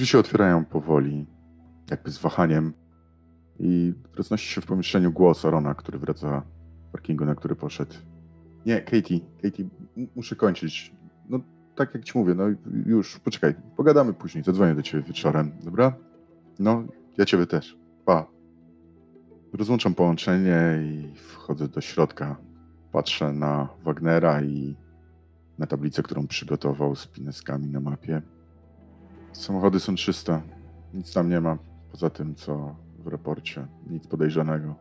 Drzwi się otwierają powoli, jakby z wahaniem i roznosi się w pomieszczeniu głos Arona, który wraca z parkingu, na który poszedł. Nie, Katie, muszę kończyć. No, tak jak ci mówię, no już, poczekaj, pogadamy później, zadzwonię do ciebie wieczorem, dobra? No, ja ciebie też. Pa. Rozłączam połączenie i wchodzę do środka. Patrzę na Wagnera i na tablicę, którą przygotował z pineskami na mapie. Samochody są czyste. Nic tam nie ma, poza tym, co w raporcie. Nic podejrzanego.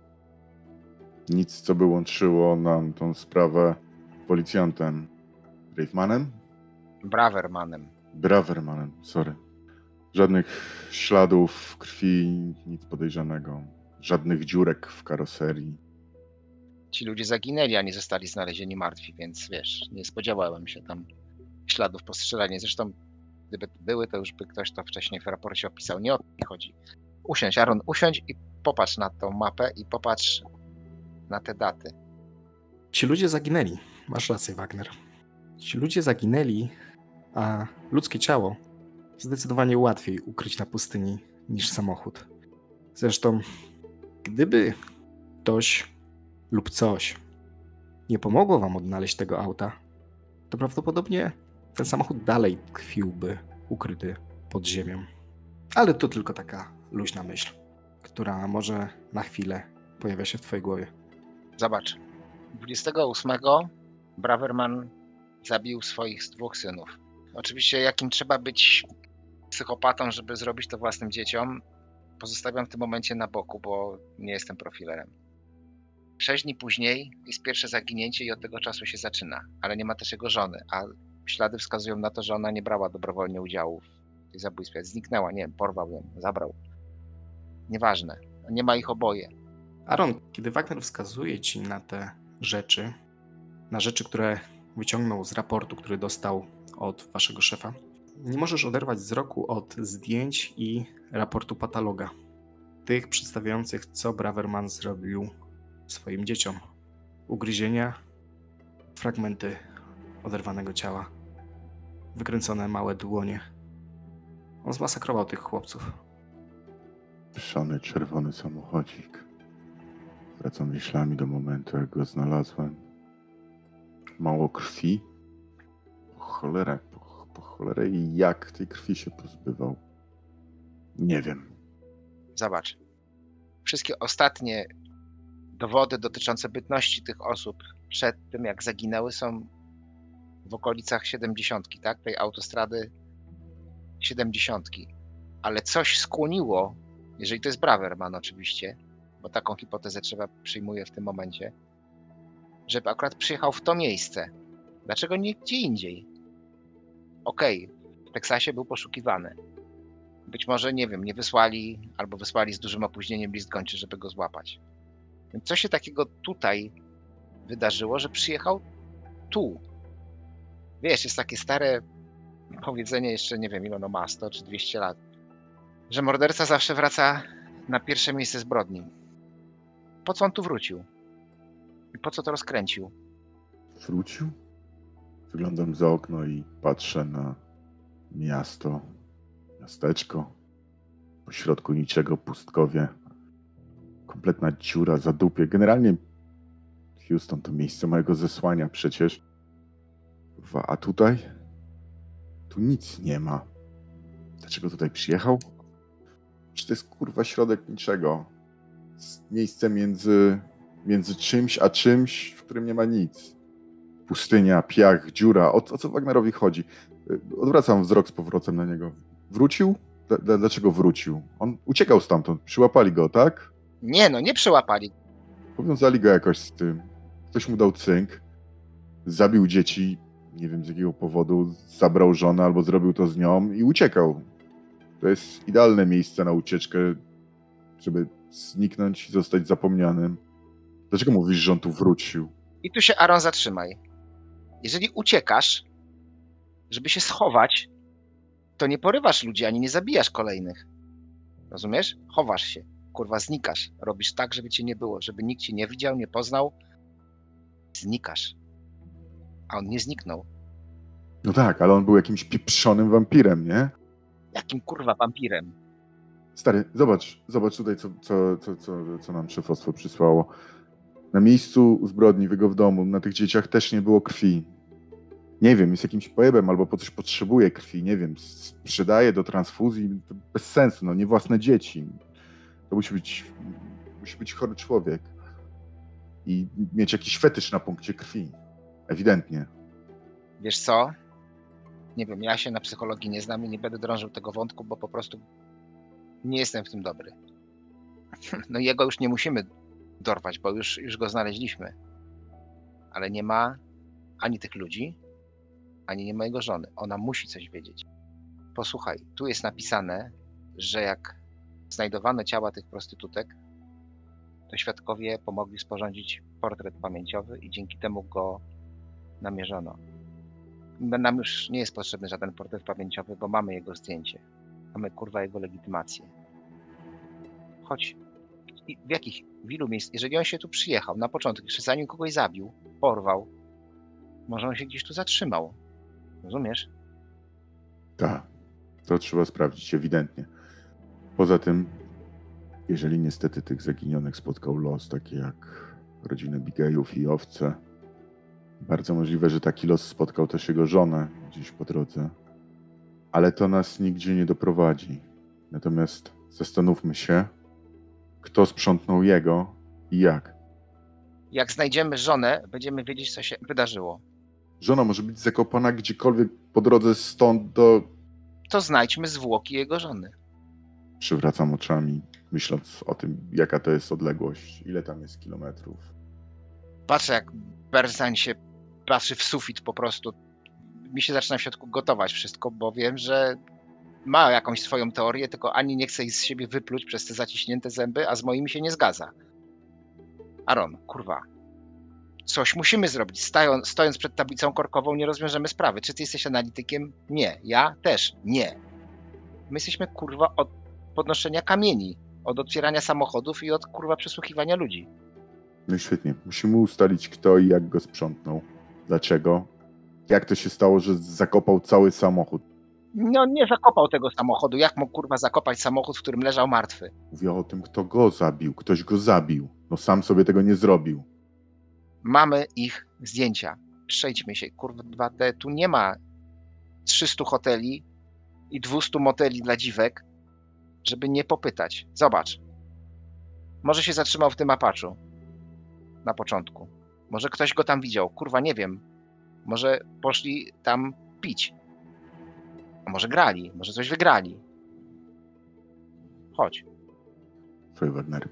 Nic, co by łączyło nam tą sprawę z policjantem Bravemanem? Bravermanem, sorry. Żadnych śladów krwi, nic podejrzanego. Żadnych dziurek w karoserii. Ci ludzie zaginęli, a nie zostali znalezieni martwi, więc wiesz, nie spodziewałem się tam śladów po strzelaniu. Zresztą gdyby były, to już by ktoś to wcześniej w raporcie opisał. Nie o to mi chodzi. Usiądź, Aaron, usiądź i popatrz na tą mapę i popatrz na te daty. Ci ludzie zaginęli. Masz rację, Wagner. Ci ludzie zaginęli, a ludzkie ciało zdecydowanie łatwiej ukryć na pustyni niż samochód. Zresztą, gdyby ktoś lub coś nie pomogło wam odnaleźć tego auta, to prawdopodobnie ten samochód dalej tkwiłby ukryty pod ziemią. Ale to tylko taka luźna myśl, która może na chwilę pojawia się w twojej głowie. Zobacz. 28 Braverman zabił swoich 2 synów. Oczywiście jakim trzeba być psychopatą, żeby zrobić to własnym dzieciom, pozostawiam w tym momencie na boku, bo nie jestem profilerem. 6 dni później jest pierwsze zaginięcie i od tego czasu się zaczyna, ale nie ma też jego żony, a ślady wskazują na to, że ona nie brała dobrowolnie udziału w tej zabójstwie. Zniknęła, nie wiem, porwał ją, zabrał. Nieważne, nie ma ich oboje. Aaron, kiedy Wagner wskazuje ci na te rzeczy, na rzeczy, które wyciągnął z raportu, który dostał od waszego szefa, nie możesz oderwać wzroku od zdjęć i raportu patologa. Tych przedstawiających, co Braverman zrobił swoim dzieciom. Ugryzienia, fragmenty oderwanego ciała, wykręcone małe dłonie. On zmasakrował tych chłopców. Szany czerwony samochodzik. Wracam myślami do momentu, jak go znalazłem. Mało krwi. Po cholerę i jak tej krwi się pozbywał? Nie wiem. Zobacz. Wszystkie ostatnie dowody dotyczące bytności tych osób przed tym, jak zaginęły, są w okolicach 70, tak? Tej autostrady 70. Ale coś skłoniło, jeżeli to jest Braverman oczywiście, bo taką hipotezę przyjmuję w tym momencie, żeby akurat przyjechał w to miejsce. Dlaczego nie gdzie indziej? Okej, w Teksasie był poszukiwany. Być może, nie wiem, nie wysłali, albo wysłali z dużym opóźnieniem list gończy, żeby go złapać. Więc co się takiego tutaj wydarzyło, że przyjechał tu? Wiesz, jest takie stare powiedzenie, jeszcze nie wiem, ile ono ma, 100 czy 200 lat, że morderca zawsze wraca na pierwsze miejsce zbrodni. Po co on tu wrócił? I po co to rozkręcił? Wrócił? Wyglądam za okno i patrzę na miasto, miasteczko. Po środku niczego, pustkowie. Kompletna dziura, zadupie. Generalnie Houston to miejsce mojego zesłania przecież. A tutaj? Tu nic nie ma. Dlaczego tutaj przyjechał? Czy to jest kurwa środek niczego? Miejsce między czymś a czymś, w którym nie ma nic. Pustynia, piach, dziura. O co Wagnerowi chodzi? Odwracam wzrok z powrotem na niego. Wrócił? Dlaczego wrócił? On uciekał stamtąd. Przyłapali go, tak? Nie, no nie przyłapali. Powiązali go jakoś z tym. Ktoś mu dał cynk. Zabił dzieci. Nie wiem z jakiego powodu. Zabrał żonę albo zrobił to z nią i uciekał. To jest idealne miejsce na ucieczkę, żeby zniknąć i zostać zapomnianym. Dlaczego mówisz, że on tu wrócił? I tu się, Aaron, zatrzymaj. Jeżeli uciekasz, żeby się schować, to nie porywasz ludzi, ani nie zabijasz kolejnych. Rozumiesz? Chowasz się. Kurwa, znikasz. Robisz tak, żeby cię nie było, żeby nikt cię nie widział, nie poznał. Znikasz. A on nie zniknął. No tak, ale on był jakimś pieprzonym wampirem, nie? Jakim kurwa wampirem? Stary, zobacz tutaj, co nam szefostwo przysłało. Na miejscu zbrodni w jego w domu, na tych dzieciach też nie było krwi. Nie wiem, jest jakimś pojebem albo po coś potrzebuje krwi, nie wiem, sprzedaje do transfuzji, to bez sensu, no nie własne dzieci. To musi być chory człowiek i mieć jakiś fetysz na punkcie krwi, ewidentnie. Wiesz co? Nie wiem, ja się na psychologii nie znam i nie będę drążył tego wątku, bo po prostu nie jestem w tym dobry. No i jego już nie musimy dorwać, bo już go znaleźliśmy. Ale nie ma ani tych ludzi, ani nie ma jego żony. Ona musi coś wiedzieć. Posłuchaj, tu jest napisane, że jak znajdowano ciała tych prostytutek, to świadkowie pomogli sporządzić portret pamięciowy i dzięki temu go namierzono. Nam już nie jest potrzebny żaden portret pamięciowy, bo mamy jego zdjęcie. Mamy kurwa jego legitymację. Chodź. W ilu miejsc? Jeżeli on się tu przyjechał na początek, jeszcze zanim kogoś zabił, porwał, może on się gdzieś tu zatrzymał. Rozumiesz? Tak, to trzeba sprawdzić, ewidentnie. Poza tym, jeżeli niestety tych zaginionych spotkał los, takie jak rodziny Bigejów i owce, bardzo możliwe, że taki los spotkał też jego żonę gdzieś po drodze. Ale to nas nigdzie nie doprowadzi. Natomiast zastanówmy się, kto sprzątnął jego i jak. Jak znajdziemy żonę, będziemy wiedzieć, co się wydarzyło. Żona może być zakopana gdziekolwiek po drodze stąd do... To znajdźmy zwłoki jego żony. Przywracam oczami, myśląc o tym, jaka to jest odległość, ile tam jest kilometrów. Patrzę, jak Berzań się patrzy w sufit po prostu. Mi się zaczyna w środku gotować wszystko, bo wiem, że ma jakąś swoją teorię, tylko ani nie chce jej z siebie wypluć przez te zaciśnięte zęby, a z moimi się nie zgadza. Aaron, kurwa. Coś musimy zrobić. Stojąc przed tablicą korkową nie rozwiążemy sprawy. Czy ty jesteś analitykiem? Nie. Ja też nie. My jesteśmy, kurwa, od podnoszenia kamieni, od otwierania samochodów i od, kurwa, przesłuchiwania ludzi. No i świetnie. Musimy ustalić, kto i jak go sprzątnął. Dlaczego? Jak to się stało, że zakopał cały samochód? No nie zakopał tego samochodu. Jak mógł, kurwa, zakopać samochód, w którym leżał martwy? Mówię o tym, kto go zabił. Ktoś go zabił. No sam sobie tego nie zrobił. Mamy ich zdjęcia. Przejdźmy się, kurwa, tu nie ma 300 hoteli i 200 moteli dla dziwek, żeby nie popytać. Zobacz. Może się zatrzymał w tym Apaczu. Na początku. Może ktoś go tam widział. Kurwa, nie wiem. Może poszli tam pić. A może grali. Może coś wygrali. Chodź. Słuchaj, Wagner.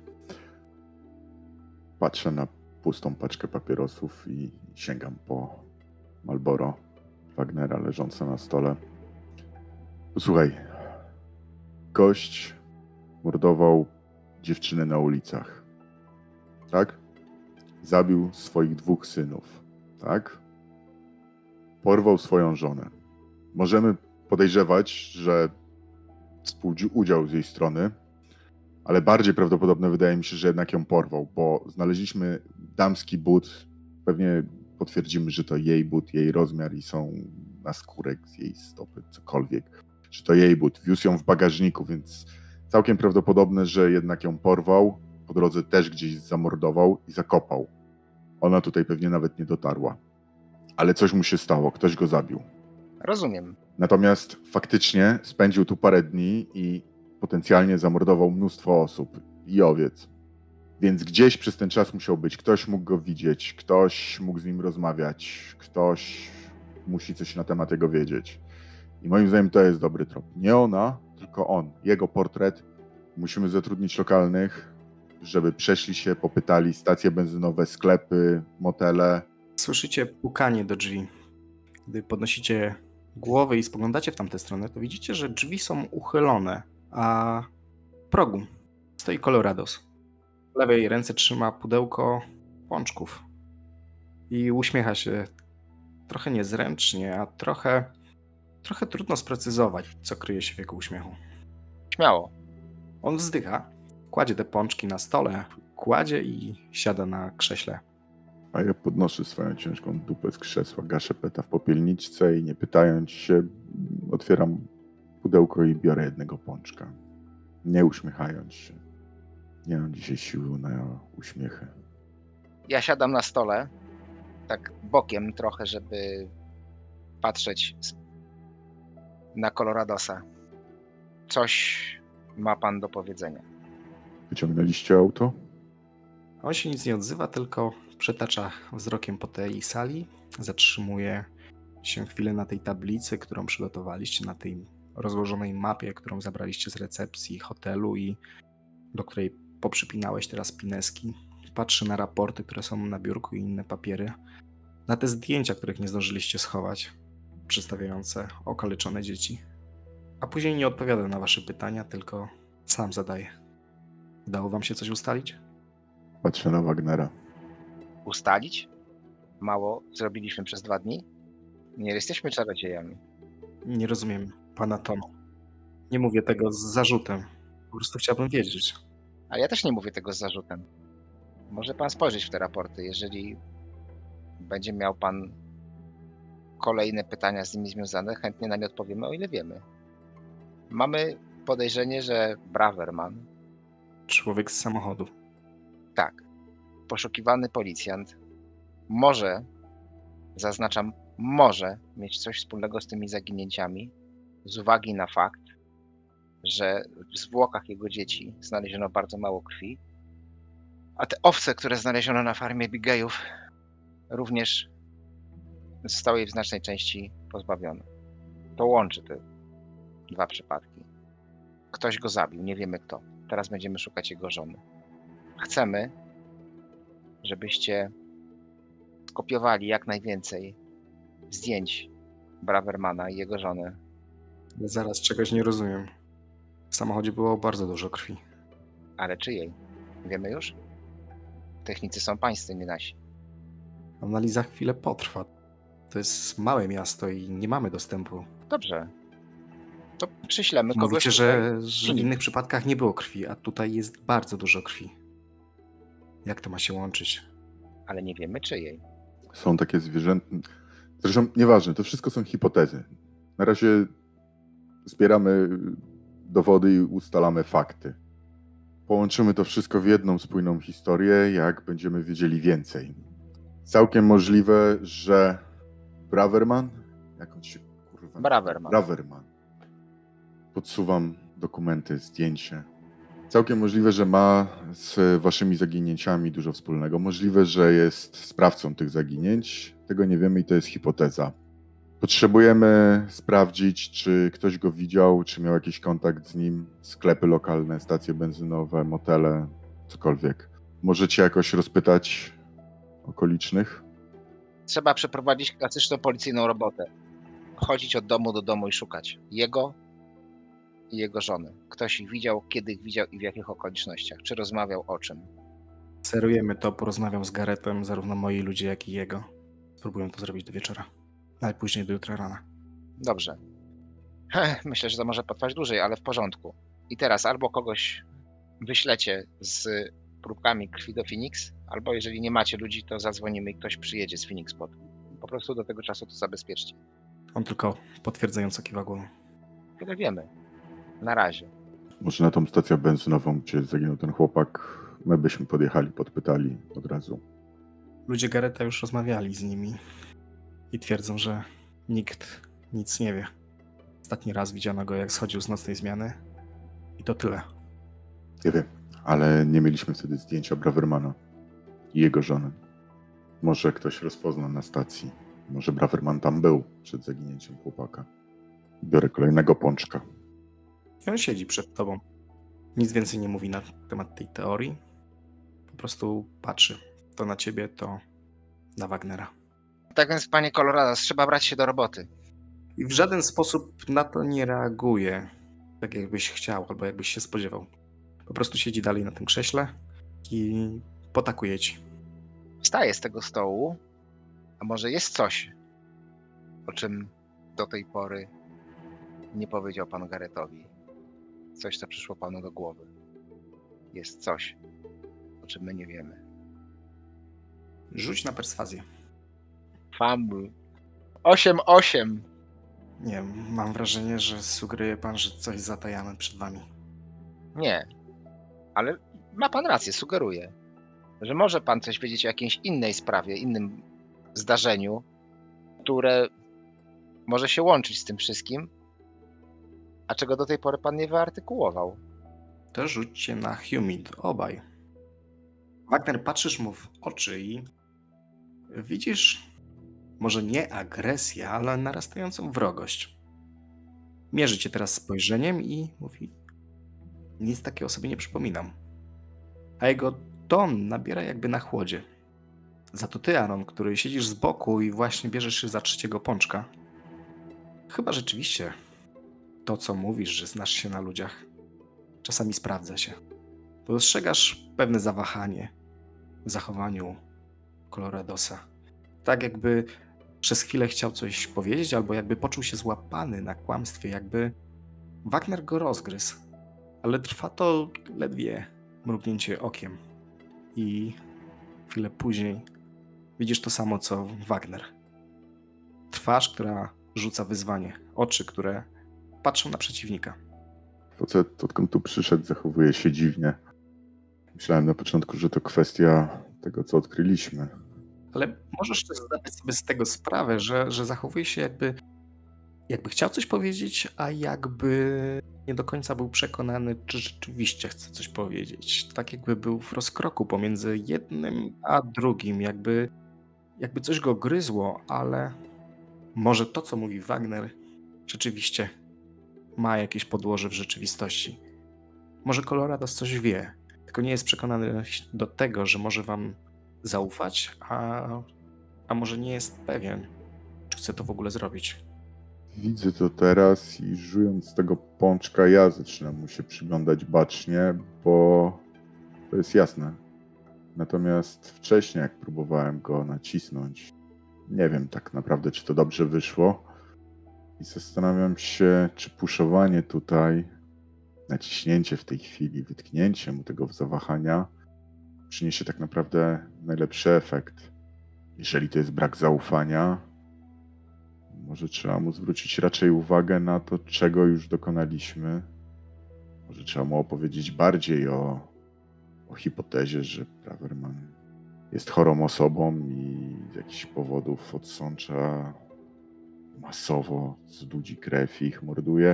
Patrzę na pustą paczkę papierosów i sięgam po Marlboro Wagnera leżące na stole. Posłuchaj. Gość mordował dziewczynę na ulicach. Tak? Zabił swoich 2 synów. Tak? Porwał swoją żonę. Możemy podejrzewać, że współudział z jej strony, ale bardziej prawdopodobne wydaje mi się, że jednak ją porwał, bo znaleźliśmy damski but. Pewnie potwierdzimy, że to jej but, jej rozmiar i są naskórek z jej stopy, cokolwiek. Że to jej but. Wiózł ją w bagażniku, więc całkiem prawdopodobne, że jednak ją porwał. Po drodze też gdzieś zamordował i zakopał. Ona tutaj pewnie nawet nie dotarła. Ale coś mu się stało, ktoś go zabił. Rozumiem. Natomiast faktycznie spędził tu parę dni i potencjalnie zamordował mnóstwo osób i owiec. Więc gdzieś przez ten czas musiał być. Ktoś mógł go widzieć, ktoś mógł z nim rozmawiać, ktoś musi coś na temat jego wiedzieć. I moim zdaniem to jest dobry trop. Nie ona, tylko on. Jego portret. Musimy zatrudnić lokalnych, żeby przeszli się, popytali stacje benzynowe, sklepy, motele. Słyszycie pukanie do drzwi. Gdy podnosicie głowę i spoglądacie w tamtę stronę, to widzicie, że drzwi są uchylone, a w progu stoi Colorados. W lewej ręce trzyma pudełko pączków i uśmiecha się trochę niezręcznie, a trochę trudno sprecyzować, co kryje się w jego uśmiechu. Śmiało. On wzdycha, kładzie te pączki na stole, kładzie i siada na krześle. A ja podnoszę swoją ciężką dupę z krzesła, gaszę peta w popielniczce i nie pytając się, otwieram pudełko i biorę jednego pączka. Nie uśmiechając się. Nie mam dzisiaj siły na uśmiechy. Ja siadam na stole, tak bokiem trochę, żeby patrzeć na Coloradosa. Coś ma pan do powiedzenia. Wyciągnęliście auto? On się nic nie odzywa, tylko przetacza wzrokiem po tej sali, zatrzymuje się chwilę na tej tablicy, którą przygotowaliście, na tej rozłożonej mapie, którą zabraliście z recepcji hotelu i do której poprzypinałeś teraz pineski. Patrzy na raporty, które są na biurku i inne papiery, na te zdjęcia, których nie zdążyliście schować, przedstawiające okaleczone dzieci. A później nie odpowiada na wasze pytania, tylko sam zadaje. Udało wam się coś ustalić? Patrzę na Wagnera. Ustalić? Mało zrobiliśmy przez 2 dni? Nie jesteśmy czarodziejami. Nie rozumiem pana tonu. Nie mówię tego z zarzutem. Po prostu chciałbym wiedzieć. Ale ja też nie mówię tego z zarzutem. Może pan spojrzeć w te raporty. Jeżeli będzie miał pan kolejne pytania z nimi związane, chętnie na nie odpowiemy, o ile wiemy. Mamy podejrzenie, że Braverman, Człowiek z samochodu. tak, poszukiwany policjant, może, zaznaczam, może mieć coś wspólnego z tymi zaginięciami z uwagi na fakt, że w zwłokach jego dzieci znaleziono bardzo mało krwi, a te owce, które znaleziono na farmie Bigejów, również zostały jej w znacznej części pozbawione. To łączy te 2 przypadki. Ktoś go zabił, nie wiemy kto. Teraz będziemy szukać jego żony. Chcemy, żebyście skopiowali jak najwięcej zdjęć Bravermana i jego żony. Ale zaraz czegoś nie rozumiem. W samochodzie było bardzo dużo krwi. Ale czyjej? Wiemy już? Technicy są pańscy, nie nasi. Analiza chwilę potrwa. To jest małe miasto i nie mamy dostępu. Dobrze. To przyślemy kogoś Mówicie, tutaj. że w innych przypadkach nie było krwi, a tutaj jest bardzo dużo krwi. Jak to ma się łączyć? Ale nie wiemy czyjej. Są takie zwierzęta. Zresztą nieważne, to wszystko są hipotezy. Na razie zbieramy dowody i ustalamy fakty. Połączymy to wszystko w jedną spójną historię, jak będziemy wiedzieli więcej. Całkiem możliwe, że Braverman? Jak on się kurwa... Braverman. Podsuwam dokumenty, zdjęcie. Całkiem możliwe, że ma z waszymi zaginięciami dużo wspólnego. Możliwe, że jest sprawcą tych zaginięć. Tego nie wiemy i to jest hipoteza. Potrzebujemy sprawdzić, czy ktoś go widział, czy miał jakiś kontakt z nim. Sklepy lokalne, stacje benzynowe, motele, cokolwiek. Możecie jakoś rozpytać okolicznych? Trzeba przeprowadzić klasyczną policyjną robotę. Chodzić od domu do domu i szukać jego i jego żony. Ktoś ich widział, kiedy ich widział i w jakich okolicznościach. Czy rozmawiał o czym. Serujemy to, porozmawiam z Garetem, zarówno moi ludzie, jak i jego. Spróbuję to zrobić do wieczora. Najpóźniej do jutra rana. Dobrze. Myślę, że to może potrwać dłużej, ale w porządku. I teraz albo kogoś wyślecie z próbkami krwi do Phoenix, albo jeżeli nie macie ludzi, to zadzwonimy i ktoś przyjedzie z Phoenix Spot. Po prostu do tego czasu to zabezpieczcie. On tylko potwierdzająco kiwa głową. Tyle wiemy. Na razie. Może na tą stację benzynową, gdzie zaginął ten chłopak, my byśmy podjechali, podpytali od razu. Ludzie Gareta już rozmawiali z nimi i twierdzą, że nikt nic nie wie. Ostatni raz widziano go, jak schodził z nocnej zmiany i to tyle. Nie wiem, ale nie mieliśmy wtedy zdjęcia Bravermana i jego żony. Może ktoś rozpoznał na stacji. Może Braverman tam był przed zaginięciem chłopaka. Biorę kolejnego pączka. I on siedzi przed tobą. Nic więcej nie mówi na temat tej teorii. Po prostu patrzy. To na ciebie, to na Wagnera. Tak więc, panie Coloradas, trzeba brać się do roboty. I w żaden sposób na to nie reaguje, tak jakbyś chciał, albo jakbyś się spodziewał. Po prostu siedzi dalej na tym krześle i potakuje ci. Wstaję z tego stołu, a może jest coś, o czym do tej pory nie powiedział pan Garetowi. Coś, co przyszło panu do głowy. Jest coś, o czym my nie wiemy. Rzuć na perswazję. Fumble. 8-8. Nie, mam wrażenie, że sugeruje pan, że coś zatajamy przed wami. Nie, ale ma pan rację, sugeruję, że może pan coś wiedzieć o jakiejś innej sprawie, innym zdarzeniu, które może się łączyć z tym wszystkim, a czego do tej pory pan nie wyartykułował. To rzućcie na humid, obaj. Wagner, patrzysz mu w oczy i widzisz może nie agresję, ale narastającą wrogość. Mierzy cię teraz spojrzeniem i mówi: nic takiego sobie nie przypominam. A jego ton nabiera jakby na chłodzie. Za to ty, Aaron, który siedzisz z boku i właśnie bierzesz się za trzeciego pączka. Chyba rzeczywiście to, co mówisz, że znasz się na ludziach, czasami sprawdza się. Dostrzegasz pewne zawahanie w zachowaniu Coloradosa. Tak jakby przez chwilę chciał coś powiedzieć, albo jakby poczuł się złapany na kłamstwie, jakby Wagner go rozgryzł. Ale trwa to ledwie mrugnięcie okiem. I chwilę później widzisz to samo, co Wagner. Twarz, która rzuca wyzwanie. Oczy, które patrzą na przeciwnika. Facet, odkąd tu przyszedł, zachowuje się dziwnie. Myślałem na początku, że to kwestia tego, co odkryliśmy. Ale możesz też zdawać sobie z tego sprawę, że zachowuje się jakby chciał coś powiedzieć, a jakby nie do końca był przekonany, czy rzeczywiście chce coś powiedzieć. Tak jakby był w rozkroku pomiędzy jednym a drugim, jakby coś go gryzło, ale może to, co mówi Wagner, rzeczywiście ma jakieś podłoże w rzeczywistości. Może Colorados coś wie, tylko nie jest przekonany do tego, że może wam zaufać, a może nie jest pewien, czy chce to w ogóle zrobić. Widzę to teraz i żując z tego pączka, ja zaczynam mu się przyglądać bacznie, bo to jest jasne. Natomiast wcześniej, jak próbowałem go nacisnąć, nie wiem tak naprawdę, czy to dobrze wyszło. I zastanawiam się, czy puszowanie tutaj, naciśnięcie w tej chwili, wytknięcie mu tego zawahania przyniesie tak naprawdę najlepszy efekt. Jeżeli to jest brak zaufania, może trzeba mu zwrócić raczej uwagę na to, czego już dokonaliśmy. Może trzeba mu opowiedzieć bardziej o hipotezie, że Braverman jest chorą osobą i z jakichś powodów odsącza masowo z ludzi krew i ich morduje.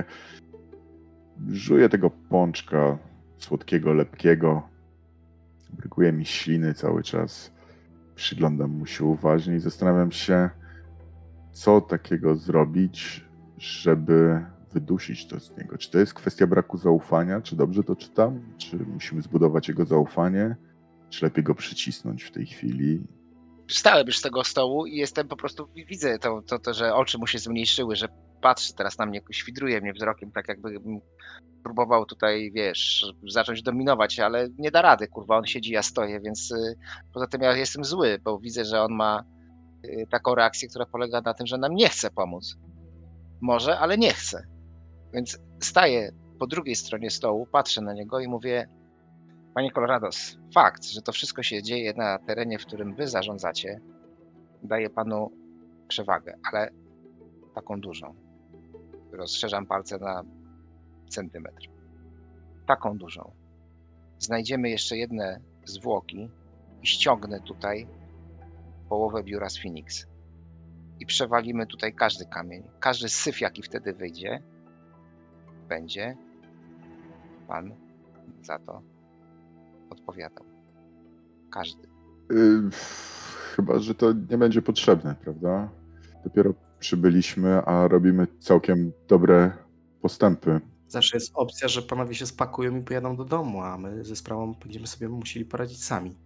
Żuję tego pączka słodkiego, lepkiego. Brykuje mi śliny cały czas. Przyglądam mu się uważnie i zastanawiam się, co takiego zrobić, żeby wydusić to z niego. Czy to jest kwestia braku zaufania? Czy dobrze to czytam? Czy musimy zbudować jego zaufanie? Czy lepiej go przycisnąć w tej chwili? Wstałem już z tego stołu i jestem po prostu, widzę to, że oczy mu się zmniejszyły, że patrzy teraz na mnie, świdruje mnie wzrokiem, tak jakby próbował tutaj, wiesz, zacząć dominować, ale nie da rady, kurwa, on siedzi, ja stoję, więc poza tym ja jestem zły, bo widzę, że on ma taką reakcję, która polega na tym, że nam nie chce pomóc. Może, ale nie chce. Więc staję po drugiej stronie stołu, patrzę na niego i mówię: Panie Colorados, fakt, że to wszystko się dzieje na terenie, w którym wy zarządzacie, daje panu przewagę, ale taką dużą. Rozszerzam palce na centymetr. Taką dużą. Znajdziemy jeszcze jedne zwłoki i ściągnę tutaj połowę biura z Phoenix. I przewalimy tutaj każdy kamień. Każdy syf, jaki wtedy wyjdzie, będzie pan za to odpowiadał. Każdy. Chyba, że to nie będzie potrzebne, prawda? Dopiero przybyliśmy, a robimy całkiem dobre postępy. Zawsze jest opcja, że panowie się spakują i pojadą do domu, a my ze sprawą będziemy sobie musieli poradzić sami.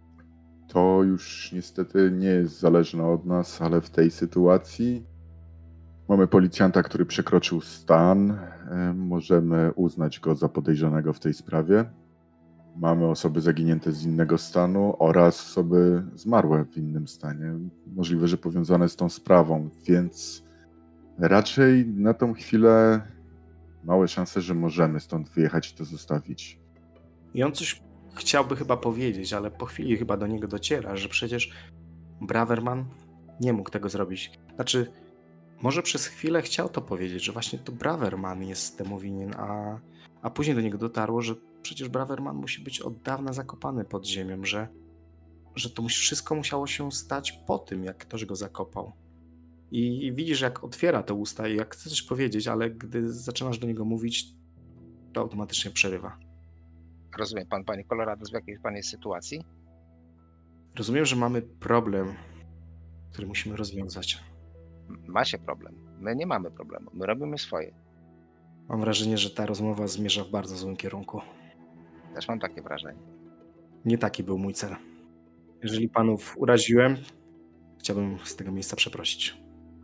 To już niestety nie jest zależne od nas, ale w tej sytuacji mamy policjanta, który przekroczył stan. Możemy uznać go za podejrzanego w tej sprawie. Mamy osoby zaginięte z innego stanu oraz osoby zmarłe w innym stanie. Możliwe, że powiązane z tą sprawą, więc raczej na tą chwilę małe szanse, że możemy stąd wyjechać i to zostawić. I on coś chciałby chyba powiedzieć, ale po chwili chyba do niego dociera, że przecież Braverman nie mógł tego zrobić. Znaczy, Może przez chwilę chciał to powiedzieć, że właśnie to Braverman jest temu winien, a później do niego dotarło, że przecież Braverman musi być od dawna zakopany pod ziemią, że to wszystko musiało się stać po tym, jak ktoś go zakopał. I widzisz, jak otwiera te usta i jak chce coś powiedzieć, ale gdy zaczynasz do niego mówić, to automatycznie przerywa. Rozumie pan, panie Colorado, w jakiej pan jest sytuacji? Rozumiem, że mamy problem, który musimy rozwiązać. Ma się problem. My nie mamy problemu. My robimy swoje. Mam wrażenie, że ta rozmowa zmierza w bardzo złym kierunku. Też mam takie wrażenie. Nie taki był mój cel. Jeżeli panów uraziłem, chciałbym z tego miejsca przeprosić.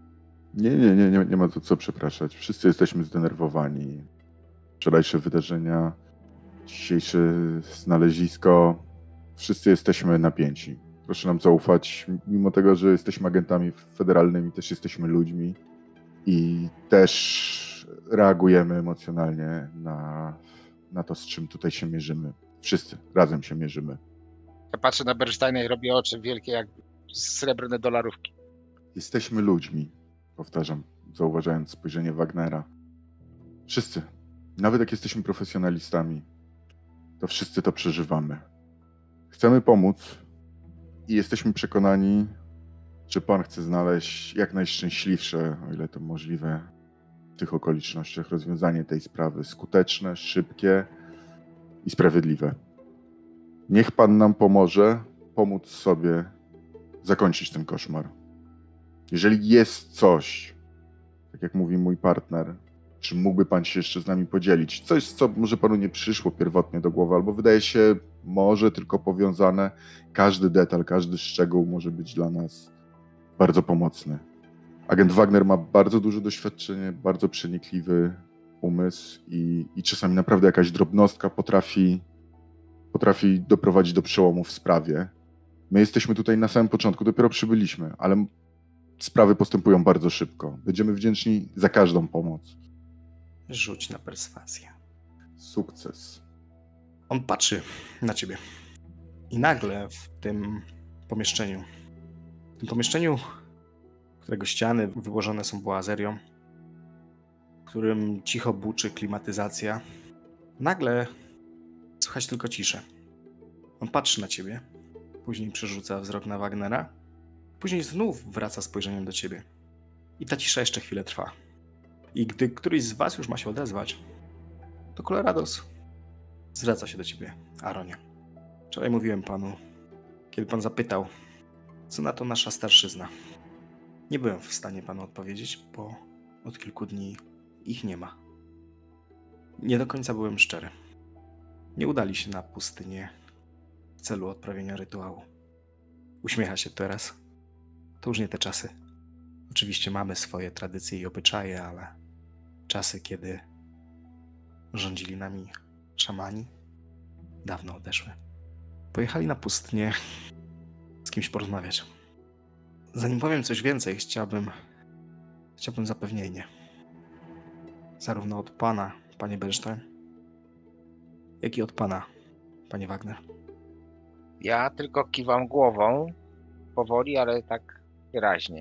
Nie ma tu co przepraszać. Wszyscy jesteśmy zdenerwowani. Wczorajsze wydarzenia, dzisiejsze znalezisko, wszyscy jesteśmy napięci. Proszę nam zaufać, mimo tego, że jesteśmy agentami federalnymi, też jesteśmy ludźmi i też reagujemy emocjonalnie na to, z czym tutaj się mierzymy. Wszyscy razem się mierzymy. Ja patrzę na Bernsteina i robię oczy wielkie jak srebrne dolarówki. Jesteśmy ludźmi, powtarzam, zauważając spojrzenie Wagnera. Wszyscy, nawet jak jesteśmy profesjonalistami, to wszyscy to przeżywamy. Chcemy pomóc i jesteśmy przekonani, że Pan chce znaleźć jak najszczęśliwsze, o ile to możliwe, w tych okolicznościach rozwiązanie tej sprawy. Skuteczne, szybkie i sprawiedliwe. Niech Pan nam pomoże pomóc sobie zakończyć ten koszmar. Jeżeli jest coś, tak jak mówi mój partner, czym mógłby Pan się jeszcze z nami podzielić? Coś, co może Panu nie przyszło pierwotnie do głowy, albo wydaje się może tylko powiązane. Każdy detal, każdy szczegół może być dla nas bardzo pomocny. Agent Wagner ma bardzo duże doświadczenie, bardzo przenikliwy umysł i czasami naprawdę jakaś drobnostka potrafi doprowadzić do przełomu w sprawie. My jesteśmy tutaj na samym początku, dopiero przybyliśmy, ale sprawy postępują bardzo szybko. Będziemy wdzięczni za każdą pomoc. Rzuć na perswazję. Sukces. On patrzy na ciebie. I nagle w tym pomieszczeniu, którego ściany wyłożone są boazerią, w którym cicho buczy klimatyzacja, nagle słychać tylko ciszę. On patrzy na ciebie, później przerzuca wzrok na Wagnera, później znów wraca spojrzeniem do ciebie. I ta cisza jeszcze chwilę trwa. I gdy któryś z was już ma się odezwać, to Colorados zwraca się do ciebie, Aaronie. Wczoraj mówiłem panu, kiedy pan zapytał, co na to nasza starszyzna. Nie byłem w stanie panu odpowiedzieć, bo od kilku dni ich nie ma. Nie do końca byłem szczery. Nie udali się na pustynię w celu odprawienia rytuału. Uśmiecha się teraz. To już nie te czasy. Oczywiście mamy swoje tradycje i obyczaje, ale czasy, kiedy rządzili nami szamani, dawno odeszły. Pojechali na pustynię z kimś porozmawiać. Zanim powiem coś więcej, chciałbym zapewnienie. Zarówno od pana, panie Bernstein, jak i od pana, panie Wagner. Ja tylko kiwam głową, powoli, ale tak wyraźnie.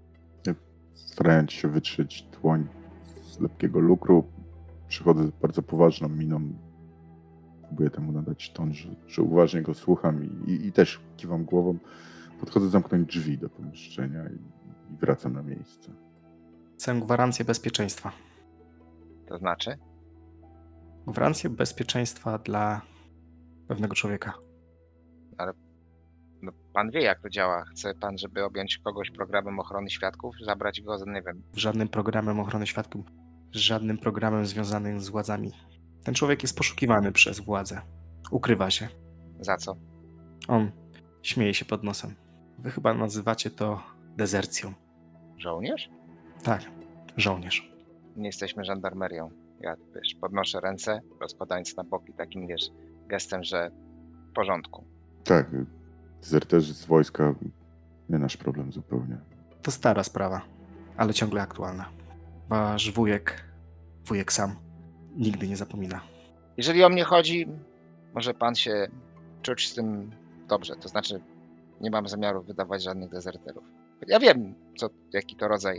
Starając się wytrzeć dłoń z lepkiego lukru, przychodzę z bardzo poważną miną. Próbuję temu nadać ton, że uważnie go słucham i też kiwam głową. Podchodzę zamknąć drzwi do pomieszczenia i wracam na miejsce. Chcę gwarancję bezpieczeństwa. To znaczy? Gwarancję bezpieczeństwa dla pewnego człowieka. Ale no, pan wie, jak to działa. Chce pan, żeby objąć kogoś programem ochrony świadków, zabrać go, nie wiem. Żadnym programem ochrony świadków, żadnym programem związanym z władzami. Ten człowiek jest poszukiwany przez władzę. Ukrywa się. Za co? On śmieje się pod nosem. Wy chyba nazywacie to dezercją. Żołnierz? Tak, żołnierz. Nie jesteśmy żandarmerią. Ja, wiesz, podnoszę ręce, rozkładając na boki takim, wiesz, gestem, że w porządku. Tak, dezerterzy z wojska, nie nasz problem zupełnie. To stara sprawa, ale ciągle aktualna. Wasz wujek sam, nigdy nie zapomina. Jeżeli o mnie chodzi, może pan się czuć z tym dobrze. To znaczy, nie mam zamiaru wydawać żadnych dezerterów. Ja wiem, jaki to rodzaj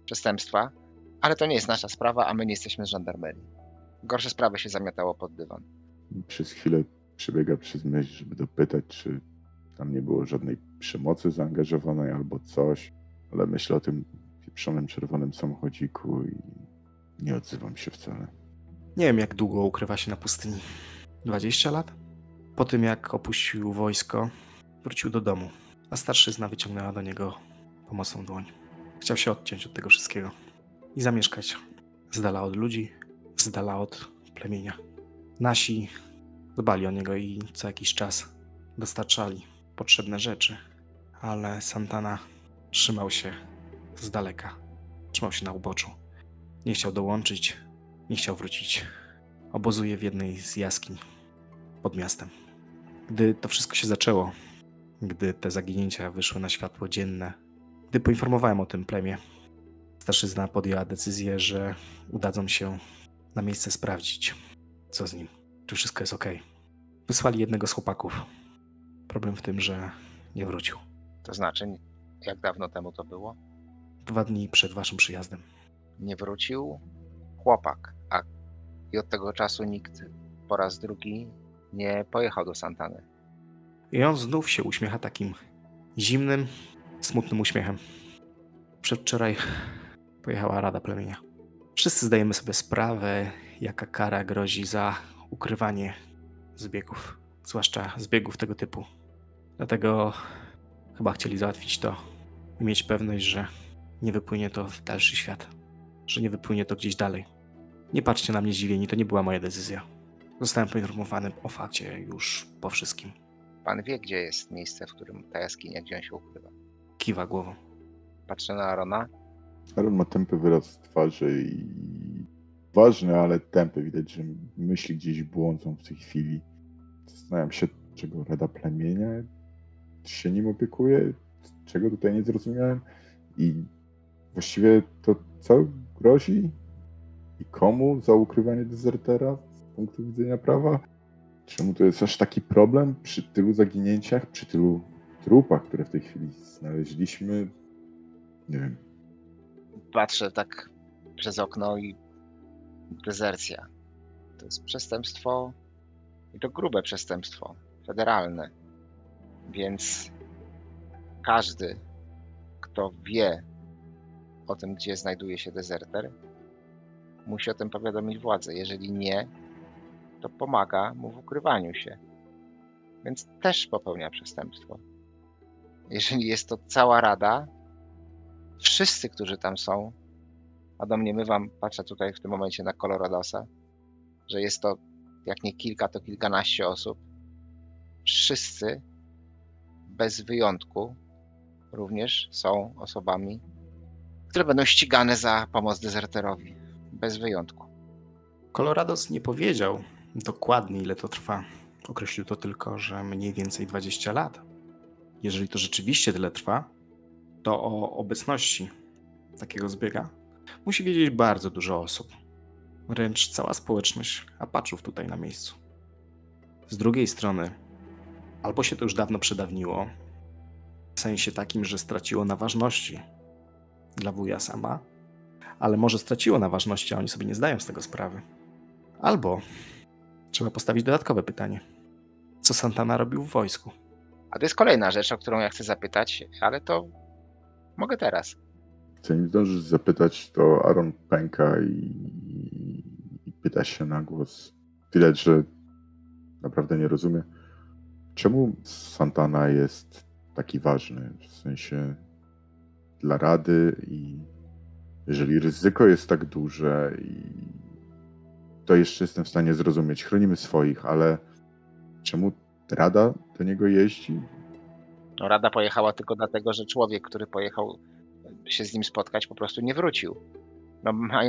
przestępstwa, ale to nie jest nasza sprawa, a my nie jesteśmy z żandarmerii. Gorsze sprawy się zamiatało pod dywan. Przez chwilę przebiega przez myśl, żeby dopytać, czy tam nie było żadnej przemocy zaangażowanej albo coś, ale myślę o tym pieprzonym czerwonym samochodziku i nie odzywam się wcale. Nie wiem, jak długo ukrywa się na pustyni. 20 lat? Po tym, jak opuścił wojsko, wrócił do domu, a starszyzna wyciągnęła do niego pomocną dłoń. Chciał się odciąć od tego wszystkiego i zamieszkać z dala od ludzi, z dala od plemienia. Nasi dbali o niego i co jakiś czas dostarczali potrzebne rzeczy, ale Santana trzymał się z daleka, trzymał się na uboczu. Nie chciał dołączyć, nie chciał wrócić. Obozuje w jednej z jaskiń pod miastem. Gdy to wszystko się zaczęło, gdy te zaginięcia wyszły na światło dzienne, gdy poinformowałem o tym plemię, starszyzna podjęła decyzję, że udadzą się na miejsce sprawdzić, co z nim, czy wszystko jest okej. Wysłali jednego z chłopaków. Problem w tym, że nie wrócił. To znaczy, jak dawno temu to było? 2 dni przed waszym przyjazdem. Nie wrócił chłopak, i od tego czasu nikt po raz drugi nie pojechał do Santany. I on znów się uśmiecha takim zimnym, smutnym uśmiechem. Przedwczoraj pojechała Rada Plemienia. Wszyscy zdajemy sobie sprawę, jaka kara grozi za ukrywanie zbiegów, zwłaszcza zbiegów tego typu. Dlatego chyba chcieli załatwić to i mieć pewność, że nie wypłynie to w dalszy świat, że nie wypłynie to gdzieś dalej. Nie patrzcie na mnie zdziwieni, to nie była moja decyzja. Zostałem poinformowany o fakcie już po wszystkim. Pan wie, gdzie jest miejsce, w którym ta jaskinia, gdzie on się ukrywa. Kiwa głową. Patrzę na Arona. Aaron ma tępy wyraz twarzy i ważny, ale tępy. Widać, że myśli gdzieś błądzą w tej chwili. Zastanawiam się, czego Rada Plemienia się nim opiekuje, czego tutaj nie zrozumiałem i właściwie to co grozi i komu za ukrywanie dezertera z punktu widzenia prawa? Czemu to jest aż taki problem przy tylu zaginięciach, przy tylu trupach, które w tej chwili znaleźliśmy? Nie wiem. Patrzę tak przez okno i dezercja. To jest przestępstwo i to grube przestępstwo, federalne. Więc każdy, kto wie o tym, gdzie znajduje się dezerter, musi o tym powiadomić władzę. Jeżeli nie, to pomaga mu w ukrywaniu się. Więc też popełnia przestępstwo. Jeżeli jest to cała rada, wszyscy, którzy tam są, a domniemywam, patrzę tutaj w tym momencie na Coloradosa, że jest to jak nie kilka, to kilkanaście osób, wszyscy bez wyjątku również są osobami, które będą ścigane za pomoc dezerterowi. Bez wyjątku. Colorados nie powiedział dokładnie, ile to trwa. Określił to tylko, że mniej więcej 20 lat. Jeżeli to rzeczywiście tyle trwa, to o obecności takiego zbiega musi wiedzieć bardzo dużo osób. Wręcz cała społeczność Apachów tutaj na miejscu. Z drugiej strony, albo się to już dawno przedawniło, w sensie takim, że straciło na ważności dla wuja sama, ale może straciło na ważności, a oni sobie nie zdają z tego sprawy. Albo trzeba postawić dodatkowe pytanie. Co Santana robił w wojsku? A to jest kolejna rzecz, o którą ja chcę zapytać, ale to mogę teraz. Zanim zdążysz zapytać, to Aaron pęka i pyta się na głos. Tyle, że naprawdę nie rozumie. Czemu Santana jest taki ważny? W sensie dla Rady i jeżeli ryzyko jest tak duże to jeszcze jestem w stanie zrozumieć. Chronimy swoich, ale czemu Rada do niego jeździ? No, Rada pojechała tylko dlatego, że człowiek, który pojechał się z nim spotkać, po prostu nie wrócił. No,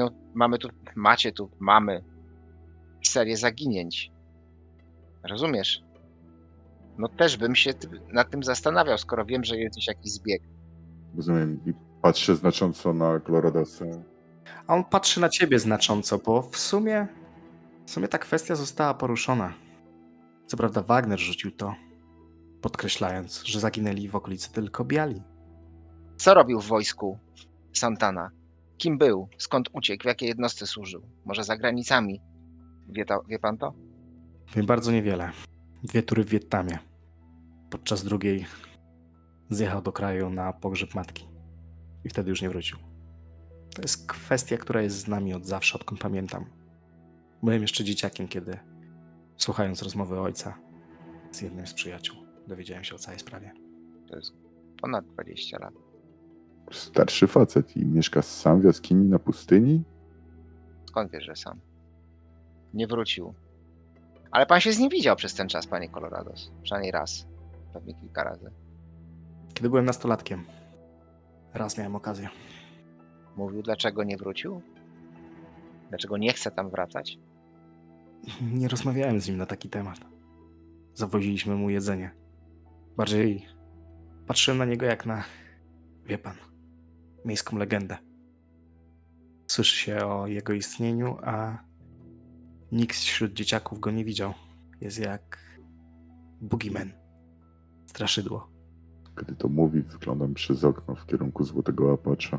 mamy serię zaginięć. Rozumiesz? No też bym się nad tym zastanawiał, skoro wiem, że jest gdzieś jakiś zbieg. Rozumiem i patrzę znacząco na Coloradosa. A on patrzy na ciebie znacząco, bo w sumie ta kwestia została poruszona. Co prawda Wagner rzucił to, podkreślając, że zaginęli w okolicy tylko biali. Co robił w wojsku Santana? Kim był? Skąd uciekł? W jakiej jednostce służył? Może za granicami? Wie pan to? Wiem bardzo niewiele. 2 tury w Wietnamie. Podczas drugiej zjechał do kraju na pogrzeb matki. I wtedy już nie wrócił. To jest kwestia, która jest z nami od zawsze, odkąd pamiętam. Byłem jeszcze dzieciakiem, kiedy, słuchając rozmowy ojca z jednym z przyjaciół, dowiedziałem się o całej sprawie. To jest ponad 20 lat. Starszy facet i mieszka sam w jaskini na pustyni? Skąd wiesz, że sam? Nie wrócił. Ale pan się z nim widział przez ten czas, panie Colorados. Przynajmniej raz. Pewnie kilka razy. Kiedy byłem nastolatkiem, raz miałem okazję. Mówił, dlaczego nie wrócił? Dlaczego nie chce tam wracać? Nie rozmawiałem z nim na taki temat. Zawoziliśmy mu jedzenie. Bardziej patrzyłem na niego jak na, wie pan, miejską legendę. Słyszy się o jego istnieniu, a nikt wśród dzieciaków go nie widział. Jest jak boogeyman. Straszydło. Kiedy to mówi, wyglądam przez okno w kierunku Złotego Apacza.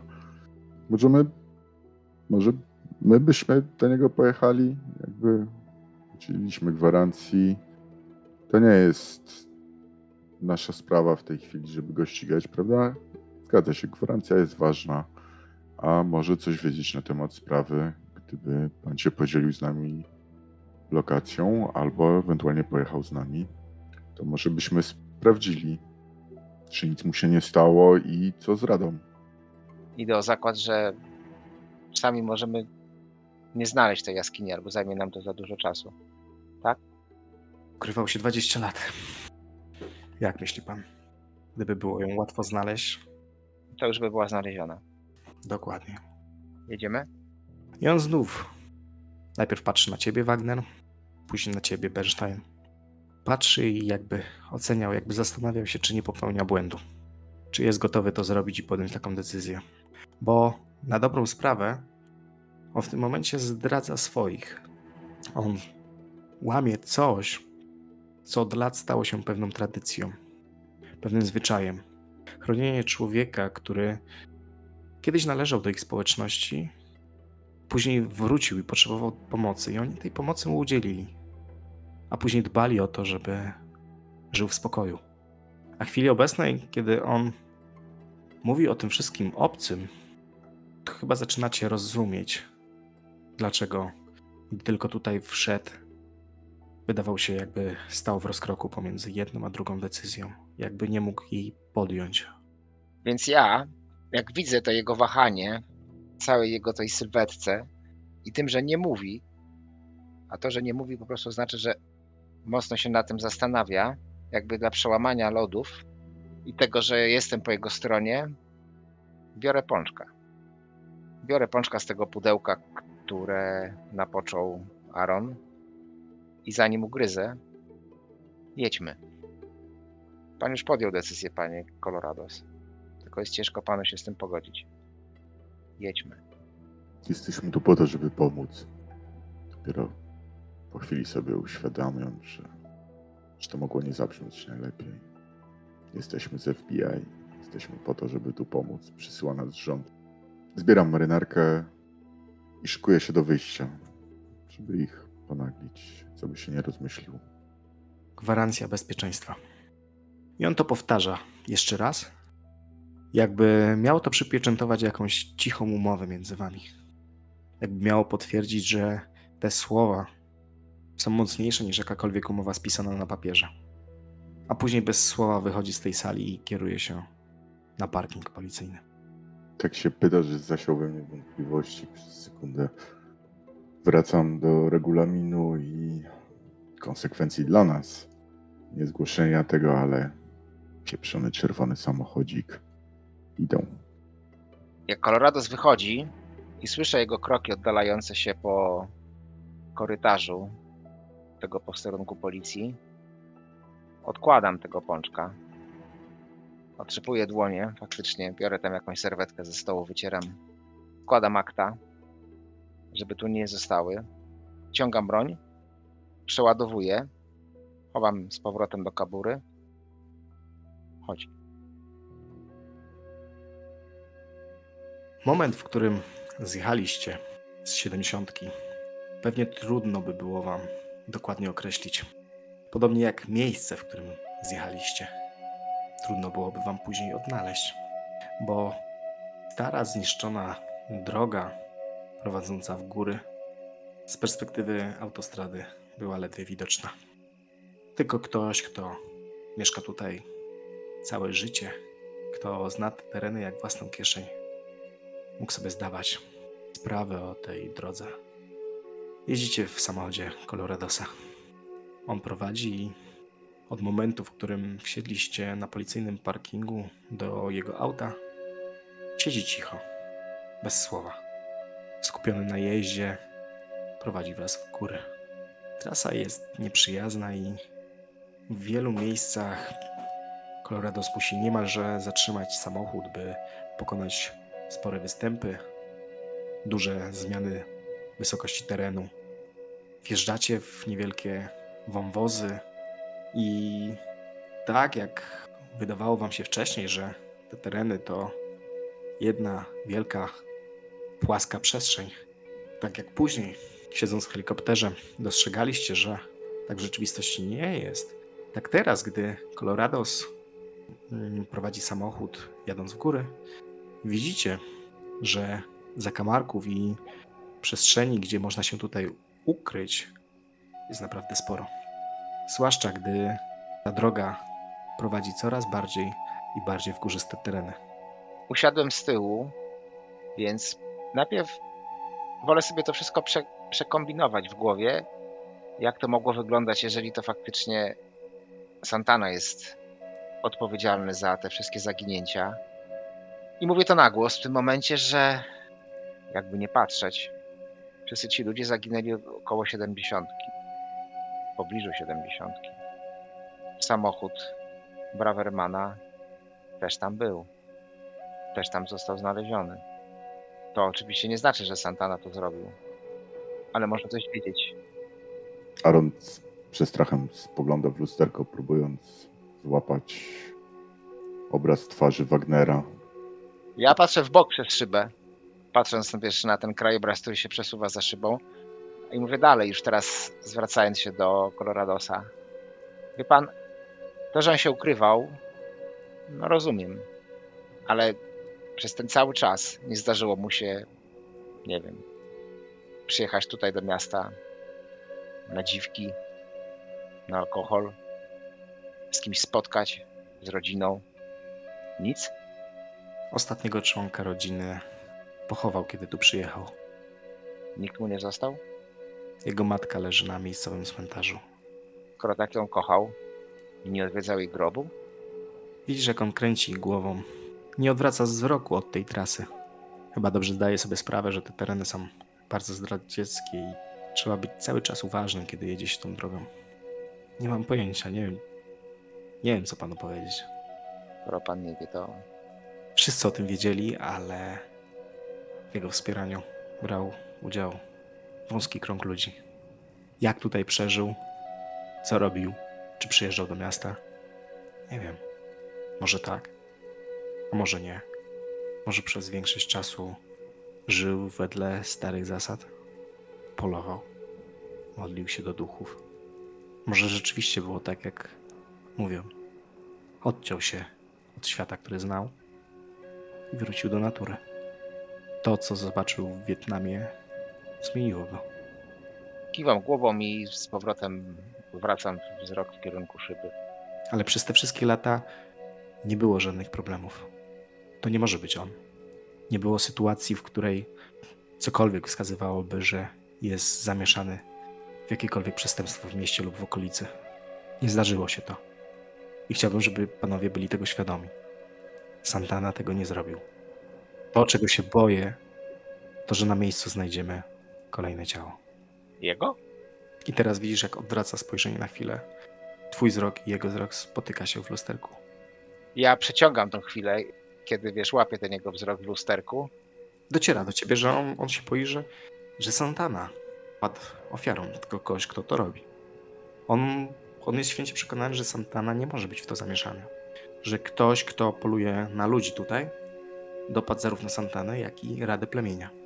Może my byśmy do niego pojechali? Jakby udzieliliśmy gwarancji. To nie jest nasza sprawa w tej chwili, żeby go ścigać, prawda? Zgadza się, gwarancja jest ważna. A może coś wiedzieć na temat sprawy, gdyby pan się podzielił z nami lokacją, albo ewentualnie pojechał z nami, to może byśmy sprawdzili, czy nic mu się nie stało i co z radą. Idę o zakład, że sami możemy nie znaleźć tej jaskini, albo zajmie nam to za dużo czasu. Tak? Ukrywał się 20 lat. Jak myśli pan? Gdyby było ją łatwo znaleźć? To już by była znaleziona. Dokładnie. Jedziemy? I on znów najpierw patrzy na ciebie, Wagner, później na ciebie, Bernstein. Patrzy i jakby oceniał, jakby zastanawiał się, czy nie popełnia błędu. Czy jest gotowy to zrobić i podjąć taką decyzję. Bo na dobrą sprawę on w tym momencie zdradza swoich. On łamie coś, co od lat stało się pewną tradycją, pewnym zwyczajem. Chronienie człowieka, który kiedyś należał do ich społeczności, później wrócił i potrzebował pomocy i oni tej pomocy mu udzielili. A później dbali o to, żeby żył w spokoju. A w chwili obecnej, kiedy on mówi o tym wszystkim obcym, to chyba zaczynacie rozumieć, dlaczego, gdy tylko tutaj wszedł, wydawał się, jakby stał w rozkroku pomiędzy jedną a drugą decyzją. Jakby nie mógł jej podjąć. Więc ja, jak widzę to jego wahanie, całej jego tej sylwetce i tym, że nie mówi, a to, że nie mówi po prostu znaczy, że mocno się na tym zastanawia, jakby dla przełamania lodów i tego, że jestem po jego stronie, biorę pączka. Biorę pączka z tego pudełka, które napoczął Aaron i zanim ugryzę, jedźmy. Pan już podjął decyzję, panie Colorados. Tylko jest ciężko panu się z tym pogodzić. Jedźmy. Jesteśmy tu po to, żeby pomóc. Dopiero po chwili sobie uświadamiam, że to mogło nie zabrzmieć najlepiej. Jesteśmy z FBI. Jesteśmy po to, żeby tu pomóc. Przysyła nas rząd. Zbieram marynarkę i szykuję się do wyjścia, żeby ich ponaglić, co by się nie rozmyślił. Gwarancja bezpieczeństwa. I on to powtarza jeszcze raz, jakby miało to przypieczętować jakąś cichą umowę między wami. Jakby miało potwierdzić, że te słowa są mocniejsze niż jakakolwiek umowa spisana na papierze. A później bez słowa wychodzi z tej sali i kieruje się na parking policyjny. Tak się pyta, że zasiał we mnie wątpliwości przez sekundę. Wracam do regulaminu i konsekwencji dla nas. Nie zgłoszenia tego, ale pieprzony czerwony samochodzik. Idą. Jak Colorados wychodzi i słyszę jego kroki oddalające się po korytarzu tego posterunku policji, odkładam tego pączka. Otrzypuję dłonie, faktycznie biorę tam jakąś serwetkę ze stołu, wycieram. Wkładam akta, żeby tu nie zostały. Ciągam broń, przeładowuję, chowam z powrotem do kabury. Chodź. Moment, w którym zjechaliście z 70, pewnie trudno by było wam dokładnie określić. Podobnie jak miejsce, w którym zjechaliście. Trudno byłoby wam później odnaleźć, bo stara, zniszczona droga prowadząca w góry z perspektywy autostrady była ledwie widoczna. Tylko ktoś, kto mieszka tutaj całe życie, kto zna te tereny jak własną kieszeń, mógł sobie zdawać sprawę o tej drodze. Jeździcie w samochodzie Coloradosa. On prowadzi i od momentu, w którym wsiedliście na policyjnym parkingu do jego auta, siedzi cicho, bez słowa. Skupiony na jeździe, prowadzi was w góry. Trasa jest nieprzyjazna i w wielu miejscach Colorados musi niemalże zatrzymać samochód, by pokonać spore występy, duże zmiany wysokości terenu. Wjeżdżacie w niewielkie wąwozy i tak jak wydawało wam się wcześniej, że te tereny to jedna wielka, płaska przestrzeń, tak jak później, siedząc w helikopterze, dostrzegaliście, że tak w rzeczywistości nie jest. Tak teraz, gdy Colorados prowadzi samochód jadąc w góry, widzicie, że zakamarków i przestrzeni, gdzie można się tutaj ukryć, jest naprawdę sporo. Zwłaszcza gdy ta droga prowadzi coraz bardziej i bardziej w górzyste tereny. Usiadłem z tyłu, więc najpierw wolę sobie to wszystko przekombinować w głowie, jak to mogło wyglądać, jeżeli to faktycznie Santana jest odpowiedzialny za te wszystkie zaginięcia. I mówię to na głos w tym momencie, że jakby nie patrzeć, wszyscy ci ludzie zaginęli około 70, w pobliżu 70. Samochód Bravermana też tam był. Też tam został znaleziony. To oczywiście nie znaczy, że Santana to zrobił, ale można coś wiedzieć. Aaron z przestrachem spogląda w lusterko, próbując złapać obraz twarzy Wagnera. Ja patrzę w bok przez szybę, patrząc na ten krajobraz, który się przesuwa za szybą, i mówię dalej, już teraz zwracając się do Coloradosa. Wie pan, to, że on się ukrywał, no rozumiem, ale przez ten cały czas nie zdarzyło mu się, nie wiem, przyjechać tutaj do miasta na dziwki, na alkohol, z kimś spotkać, z rodziną. Nic? Ostatniego członka rodziny pochował, kiedy tu przyjechał. Nikt mu nie został? Jego matka leży na miejscowym cmentarzu. Skoro tak ją kochał i nie odwiedzał jej grobu? Widzisz, jak on kręci głową. Nie odwraca wzroku od tej trasy. Chyba dobrze zdaje sobie sprawę, że te tereny są bardzo zdradzieckie i trzeba być cały czas uważnym, kiedy jedzie się tą drogą. Nie mam pojęcia, nie wiem, co panu powiedzieć. Skoro pan nie wie, to... Wszyscy o tym wiedzieli, ale w jego wspieraniu brał udział wąski krąg ludzi. Jak tutaj przeżył, co robił, czy przyjeżdżał do miasta? Nie wiem. Może tak, a może nie. Może przez większość czasu żył wedle starych zasad, polował, modlił się do duchów. Może rzeczywiście było tak, jak mówią. Odciął się od świata, który znał i wrócił do natury. To, co zobaczył w Wietnamie, zmieniło go. Kiwam głową i z powrotem wracam wzrok w kierunku szyby. Ale przez te wszystkie lata nie było żadnych problemów. To nie może być on. Nie było sytuacji, w której cokolwiek wskazywałoby, że jest zamieszany w jakiekolwiek przestępstwo w mieście lub w okolicy. Nie zdarzyło się to. I chciałbym, żeby panowie byli tego świadomi. Santana tego nie zrobił. To, czego się boję, to, że na miejscu znajdziemy kolejne ciało. Jego? I teraz widzisz, jak odwraca spojrzenie na chwilę. Twój wzrok i jego wzrok spotyka się w lusterku. Ja przeciągam tą chwilę, kiedy, łapię ten jego wzrok w lusterku. Dociera do ciebie, że on się boi, że Santana padł ofiarą tylko kogoś, kto to robi. On jest święcie przekonany, że Santana nie może być w to zamieszany. Że ktoś, kto poluje na ludzi tutaj, dopadł zarówno Santanę, jak i Radę Plemienia.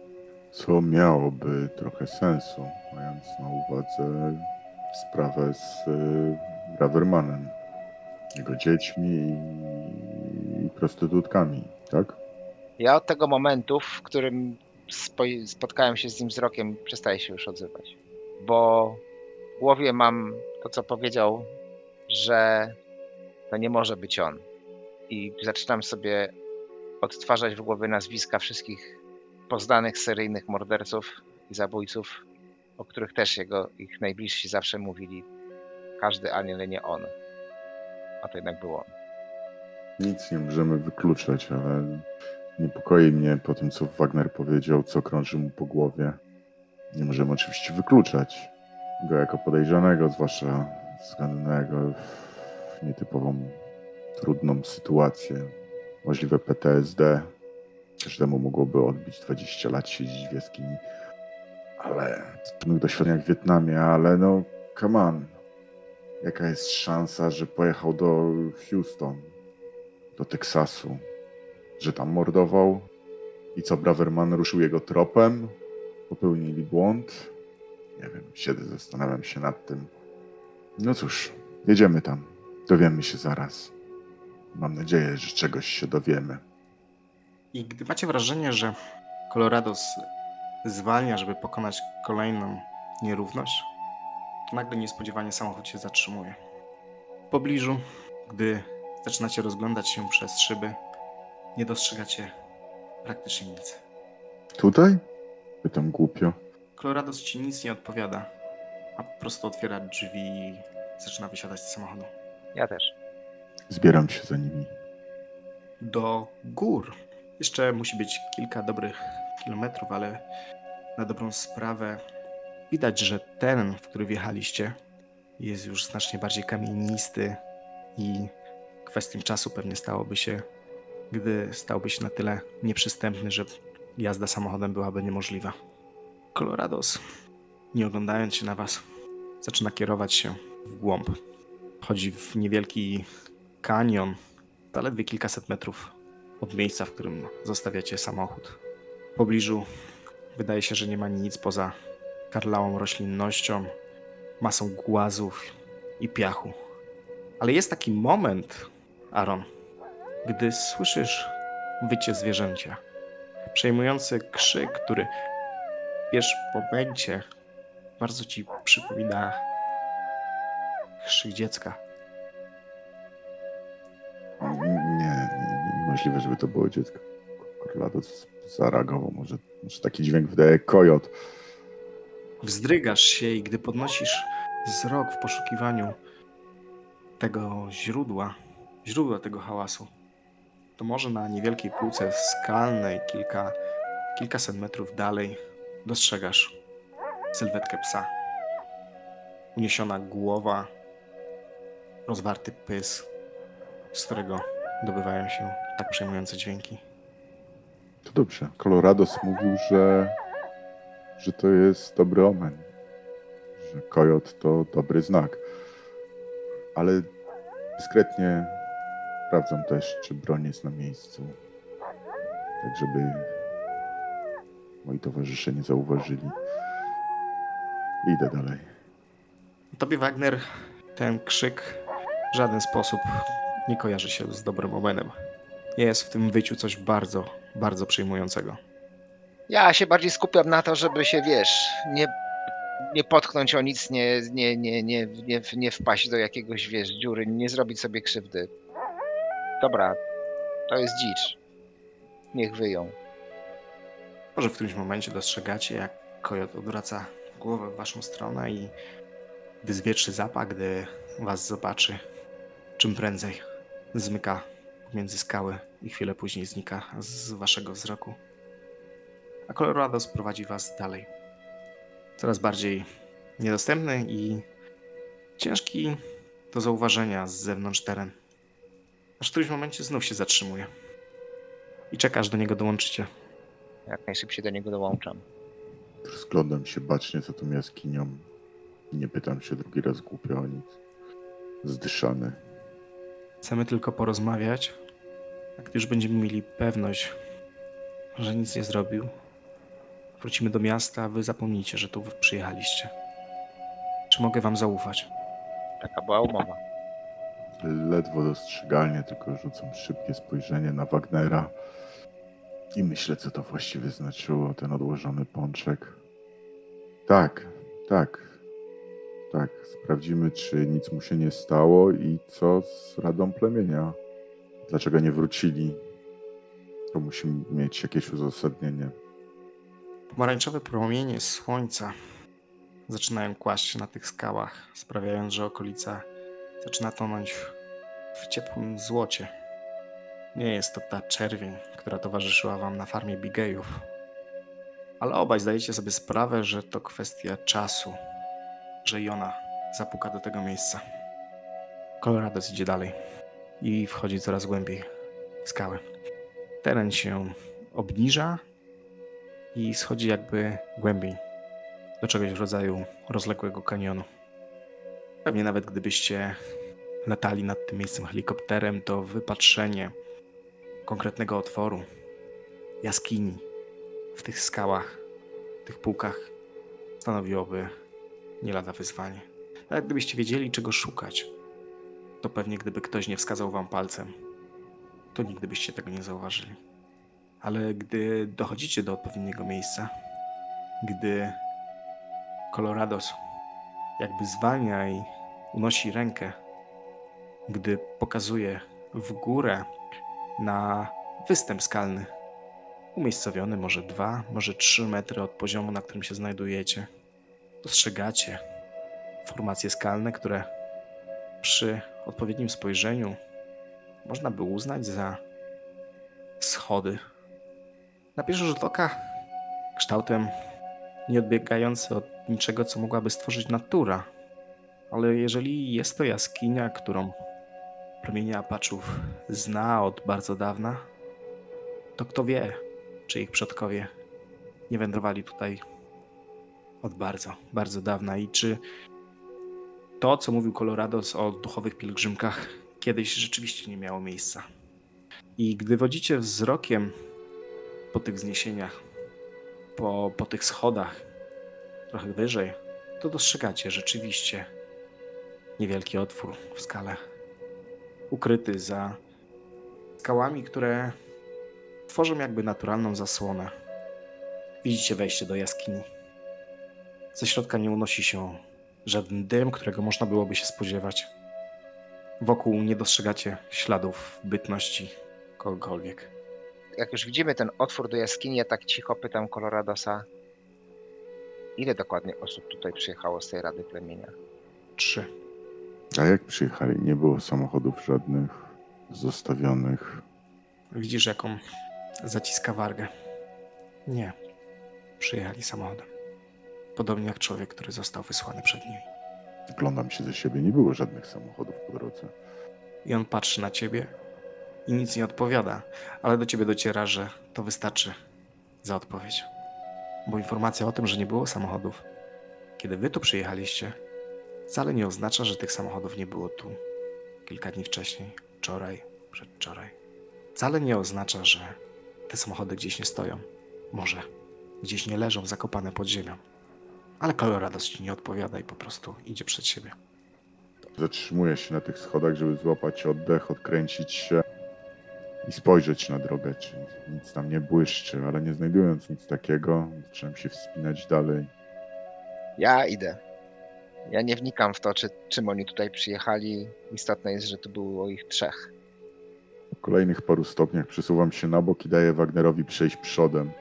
Co miałoby trochę sensu, mając na uwadze sprawę z Bravermanem, jego dziećmi i prostytutkami, tak? Ja od tego momentu, w którym spotkałem się z nim wzrokiem, przestaję się już odzywać. Bo w głowie mam to, co powiedział, że to nie może być on. I zaczynam sobie odtwarzać w głowie nazwiska wszystkich poznanych seryjnych morderców i zabójców, o których też ich najbliżsi zawsze mówili. Każdy, ale nie on. A to jednak był on. Nic nie możemy wykluczać, ale niepokoi mnie po tym, co Wagner powiedział, co krąży mu po głowie. Nie możemy oczywiście wykluczać go jako podejrzanego, zwłaszcza ze względu na jego nietypową, trudną sytuację. Możliwe PTSD. Każdemu mogłoby odbić 20 lat siedzieć w jaskini. Ale z pewnych doświadczeniach w Wietnamie, ale no, come on. Jaka jest szansa, że pojechał do Houston, do Teksasu, że tam mordował i co, Braverman ruszył jego tropem? Popełnili błąd? Nie wiem, siedzę, zastanawiam się nad tym. No cóż, jedziemy tam. Dowiemy się zaraz. Mam nadzieję, że czegoś się dowiemy. I gdy macie wrażenie, że Colorados zwalnia, żeby pokonać kolejną nierówność, to nagle niespodziewanie samochód się zatrzymuje. W pobliżu, gdy zaczynacie rozglądać się przez szyby, nie dostrzegacie praktycznie nic. Tutaj? Pytam głupio. Colorados ci nic nie odpowiada, a po prostu otwiera drzwi i zaczyna wysiadać z samochodu. Ja też. Zbieram się za nimi. Do gór. Jeszcze musi być kilka dobrych kilometrów, ale na dobrą sprawę widać, że teren, w który wjechaliście, jest już znacznie bardziej kamienisty i kwestią czasu pewnie stałoby się, gdy stałby się na tyle nieprzystępny, że jazda samochodem byłaby niemożliwa. Colorados, nie oglądając się na was, zaczyna kierować się w głąb. Wchodzi w niewielki kanion, zaledwie kilkaset metrów od miejsca, w którym zostawiacie samochód. W pobliżu wydaje się, że nie ma nic poza karlałą roślinnością, masą głazów i piachu. Ale jest taki moment, Aaron, gdy słyszysz wycie zwierzęcia. Przejmujący krzyk, który w pierwszym momencie bardzo ci przypomina krzyk dziecka. Niemożliwe, żeby to było dziecko. Corlados zareagował. Może taki dźwięk wydaje kojot. Wzdrygasz się i gdy podnosisz wzrok w poszukiwaniu tego źródła tego hałasu, to może na niewielkiej półce skalnej kilkaset metrów dalej dostrzegasz sylwetkę psa. Uniesiona głowa, rozwarty pys, z którego dobywają się tak przejmujące dźwięki. To dobrze. Colorados mówił, że to jest dobry omen. Że kojot to dobry znak. Ale dyskretnie sprawdzam też, czy broń jest na miejscu. Tak, żeby moi towarzysze nie zauważyli. Idę dalej. Tobie, Wagner, ten krzyk w żaden sposób nie kojarzy się z dobrym omenem. Jest w tym wyciu coś bardzo, bardzo przejmującego. Ja się bardziej skupiam na to, żeby się, nie potknąć o nic, nie wpaść do jakiegoś, dziury, nie zrobić sobie krzywdy. Dobra, to jest dzicz. Niech wyją. Może w którymś momencie dostrzegacie, jak kojot odwraca głowę w waszą stronę i gdy zwietrzy zapach, gdy was zobaczy, czym prędzej zmyka pomiędzy skały i chwilę później znika z waszego wzroku. A Colorados prowadzi was dalej. Coraz bardziej niedostępny i ciężki do zauważenia z zewnątrz teren. Aż w którymś momencie znów się zatrzymuje. I czekasz, do niego dołączycie. Jak najszybciej do niego dołączam. Rozglądam się bacznie za tą jaskinią. Nie pytam się drugi raz głupio o nic. Zdyszany. Chcemy tylko porozmawiać, a gdy już będziemy mieli pewność, że nic nie zrobił, Wrócimy do miasta, a wy zapomnijcie, że tu przyjechaliście. Czy mogę wam zaufać? Taka była umowa. Ledwo dostrzegalnie, tylko rzucam szybkie spojrzenie na Wagnera i myślę, co to właściwie znaczyło, ten odłożony pączek. Tak. Sprawdzimy, czy nic mu się nie stało i co z radą plemienia. Dlaczego nie wrócili? To musimy mieć jakieś uzasadnienie. Pomarańczowe promienie słońca zaczynają kłaść się na tych skałach, sprawiając, że okolica zaczyna tonąć w ciepłym złocie. Nie jest to ta czerwień, która towarzyszyła wam na farmie Bigejów, ale obaj zdajecie sobie sprawę, że to kwestia czasu, że i ona zapuka do tego miejsca. Colorados idzie dalej i wchodzi coraz głębiej w skały. Teren się obniża i schodzi jakby głębiej do czegoś w rodzaju rozległego kanionu. Pewnie nawet gdybyście latali nad tym miejscem helikopterem, to wypatrzenie konkretnego otworu, jaskini w tych skałach, w tych półkach stanowiłoby nie lada wyzwanie. Nawet gdybyście wiedzieli, czego szukać, to pewnie gdyby ktoś nie wskazał wam palcem, to nigdy byście tego nie zauważyli. Ale gdy dochodzicie do odpowiedniego miejsca, gdy Colorados jakby zwalnia i unosi rękę, gdy pokazuje w górę na występ skalny, umiejscowiony może 2, może 3 metry od poziomu, na którym się znajdujecie, dostrzegacie formacje skalne, które przy odpowiednim spojrzeniu można by uznać za schody. Na pierwszy rzut oka kształtem nieodbiegający od niczego, co mogłaby stworzyć natura. Ale jeżeli jest to jaskinia, którą plemienie Apachów zna od bardzo dawna, to kto wie, czy ich przodkowie nie wędrowali tutaj od bardzo, bardzo dawna i czy to, co mówił Colorados o duchowych pielgrzymkach, kiedyś rzeczywiście nie miało miejsca. I gdy wodzicie wzrokiem po tych wzniesieniach, po tych schodach, trochę wyżej, to dostrzegacie rzeczywiście niewielki otwór w skale, ukryty za skałami, które tworzą jakby naturalną zasłonę. Widzicie wejście do jaskini. Ze środka nie unosi się żaden dym, którego można byłoby się spodziewać. Wokół nie dostrzegacie śladów bytności kogokolwiek. Jak już widzimy ten otwór do jaskini, ja tak cicho pytam Coloradosa, ile dokładnie osób tutaj przyjechało z tej Rady Plemienia? 3. A jak przyjechali? Nie było samochodów żadnych zostawionych. Widzisz, jaką zaciska wargę. Nie. Przyjechali samochodem. Podobnie jak człowiek, który został wysłany przed nimi. Oglądam się ze siebie, nie było żadnych samochodów po drodze. I on patrzy na ciebie i nic nie odpowiada, ale do ciebie dociera, że to wystarczy za odpowiedź. Bo informacja o tym, że nie było samochodów, kiedy wy tu przyjechaliście, wcale nie oznacza, że tych samochodów nie było tu kilka dni wcześniej, wczoraj, przedwczoraj. Wcale nie oznacza, że te samochody gdzieś nie stoją. Może gdzieś nie leżą zakopane pod ziemią. Ale Colorados ci nie odpowiada i po prostu idzie przed siebie. Zatrzymuję się na tych schodach, żeby złapać oddech, odkręcić się i spojrzeć na drogę, czy nic tam nie błyszczy, ale nie znajdując nic takiego, zacząłem się wspinać dalej. Ja idę. Ja nie wnikam w to, czym oni tutaj przyjechali. Istotne jest, że tu było ich 3. Po kolejnych paru stopniach przesuwam się na bok i daję Wagnerowi przejść przodem.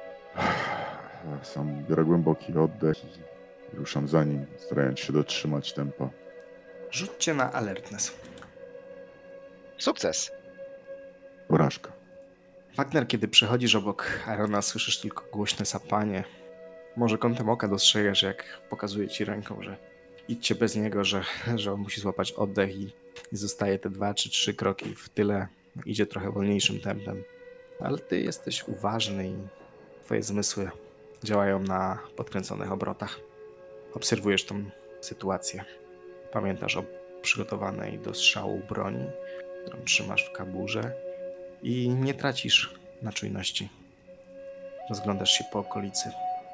Sam biorę głęboki oddech i ruszam za nim, starając się dotrzymać tempa. Rzućcie na alertness. Sukces! Porażka. Wagner, kiedy przechodzisz obok Arona, słyszysz tylko głośne sapanie. Może kątem oka dostrzegasz, jak pokazuje ci ręką, że idźcie bez niego, że on musi złapać oddech i zostaje te 2 czy 3 kroki w tyle. Idzie trochę wolniejszym tempem. Ale ty jesteś uważny i twoje zmysły działają na podkręconych obrotach. Obserwujesz tą sytuację. Pamiętasz o przygotowanej do strzału broni, którą trzymasz w kaburze i nie tracisz na czujności. Rozglądasz się po okolicy.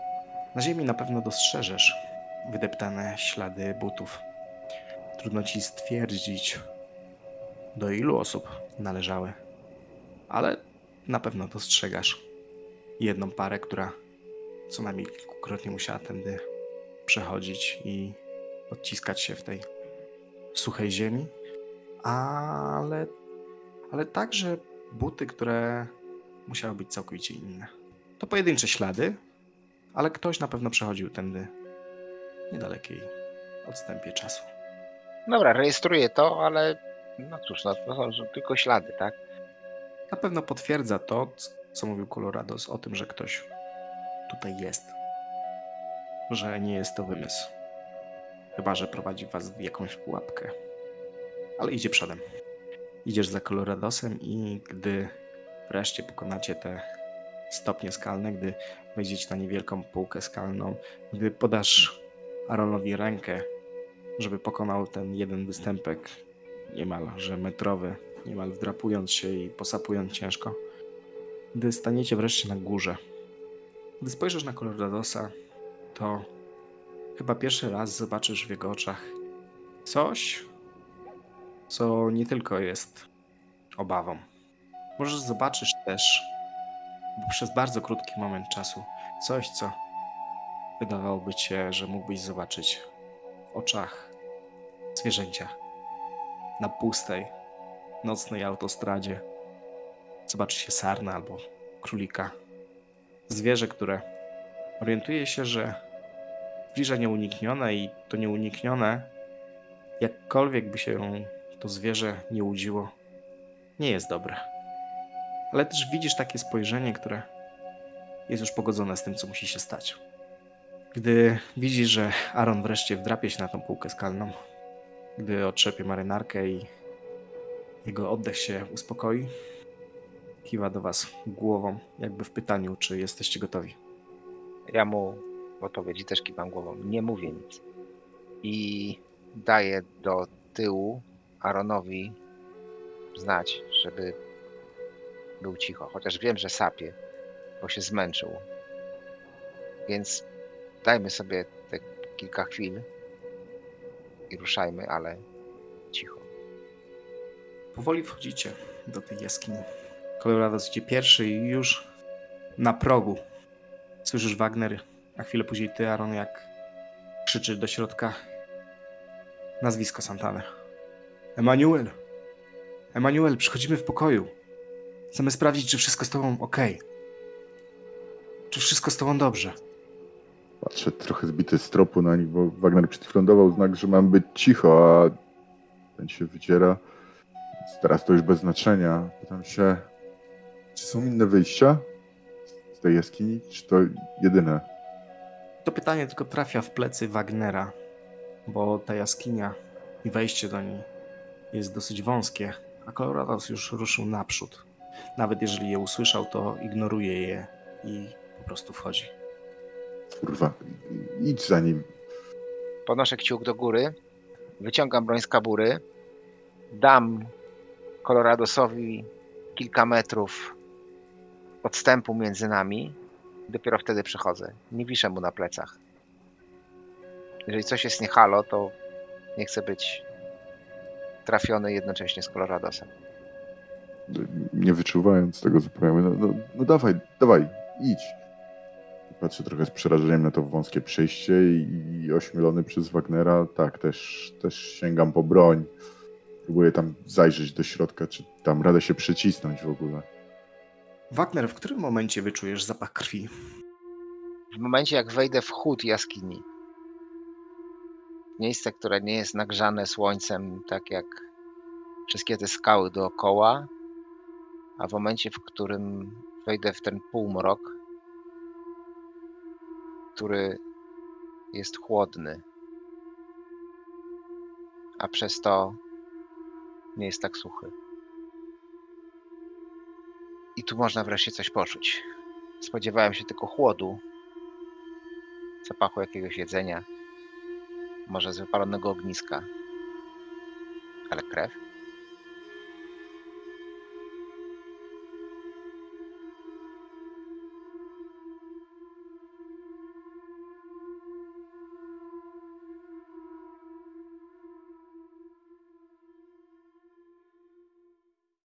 Na ziemi na pewno dostrzeżesz wydeptane ślady butów. Trudno ci stwierdzić, do ilu osób należały, ale na pewno dostrzegasz jedną parę, która co najmniej kilkukrotnie musiała tędy przechodzić i odciskać się w tej suchej ziemi, ale także buty, które musiały być całkowicie inne. To pojedyncze ślady, ale ktoś na pewno przechodził tędy w niedalekiej odstępie czasu. Dobra, rejestruję to, ale no cóż, no, to są tylko ślady, tak? Na pewno potwierdza to, co mówił Colorados o tym, że ktoś tutaj jest. Że nie jest to wymysł. Chyba że prowadzi was w jakąś pułapkę. Ale idzie przodem. Idziesz za Coloradosem i gdy wreszcie pokonacie te stopnie skalne, gdy wejdziecie na niewielką półkę skalną, gdy podasz Aaronowi rękę, żeby pokonał ten jeden występek, niemalże metrowy, niemal wdrapując się i posapując ciężko, gdy staniecie wreszcie na górze, gdy spojrzysz na Coloradosa, to chyba pierwszy raz zobaczysz w jego oczach coś, co nie tylko jest obawą. Możesz zobaczysz też, bo przez bardzo krótki moment czasu, coś, co wydawałoby ci się, że mógłbyś zobaczyć w oczach zwierzęcia na pustej, nocnej autostradzie. Zobaczy się sarna albo królika. Zwierzę, które orientuje się, że zbliża nieuniknione i to nieuniknione, jakkolwiek by się to zwierzę nie łudziło, nie jest dobre. Ale też widzisz takie spojrzenie, które jest już pogodzone z tym, co musi się stać. Gdy widzisz, że Aaron wreszcie wdrapie się na tą półkę skalną, gdy otrzepie marynarkę i jego oddech się uspokoi, kiwa do was głową, jakby w pytaniu, czy jesteście gotowi. Ja mu w odpowiedzi też kiwam głową. Nie mówię nic. I daję do tyłu Aaronowi znać, żeby był cicho. Chociaż wiem, że sapie, bo się zmęczył. Więc dajmy sobie te kilka chwil i ruszajmy, ale cicho. Powoli wchodzicie do tej jaskini. Colorados idzie pierwszy i już na progu słyszysz Wagner, a chwilę później ty, Aaron, jak krzyczy do środka nazwisko Santany. Emanuel! Emanuel, przychodzimy w pokoju. Chcemy sprawdzić, czy wszystko z tobą okej. Czy wszystko z tobą dobrze. Patrzę trochę zbity z tropu na nich, bo Wagner przed chwilą dawał znak, że mam być cicho, a ten się wydziera. Więc teraz to już bez znaczenia. Pytam się, czy są inne wyjścia z tej jaskini, czy to jedyne? To pytanie tylko trafia w plecy Wagnera, bo ta jaskinia i wejście do niej jest dosyć wąskie, a Colorados już ruszył naprzód. Nawet jeżeli je usłyszał, to ignoruje je i po prostu wchodzi. Kurwa, idź za nim. Podnoszę kciuk do góry, wyciągam broń z kabury, dam Coloradosowi kilka metrów odstępu między nami. Dopiero wtedy przychodzę. Nie wiszę mu na plecach. Jeżeli coś jest nie halo, to nie chcę być trafiony jednocześnie z Coloradosem. Nie wyczuwając tego zupełnie. No dawaj, idź. Patrzę trochę z przerażeniem na to wąskie przejście i ośmielony przez Wagnera, tak, też sięgam po broń. Próbuję tam zajrzeć do środka, czy tam radę się przycisnąć w ogóle. Wagner, w którym momencie wyczujesz zapach krwi? W momencie, jak wejdę w chód jaskini, miejsce, które nie jest nagrzane słońcem, tak jak wszystkie te skały dookoła, a w momencie, w którym wejdę w ten półmrok, który jest chłodny, a przez to nie jest tak suchy. I tu można wreszcie coś poczuć. Spodziewałem się tylko chłodu, zapachu jakiegoś jedzenia, może z wypalonego ogniska, ale krew?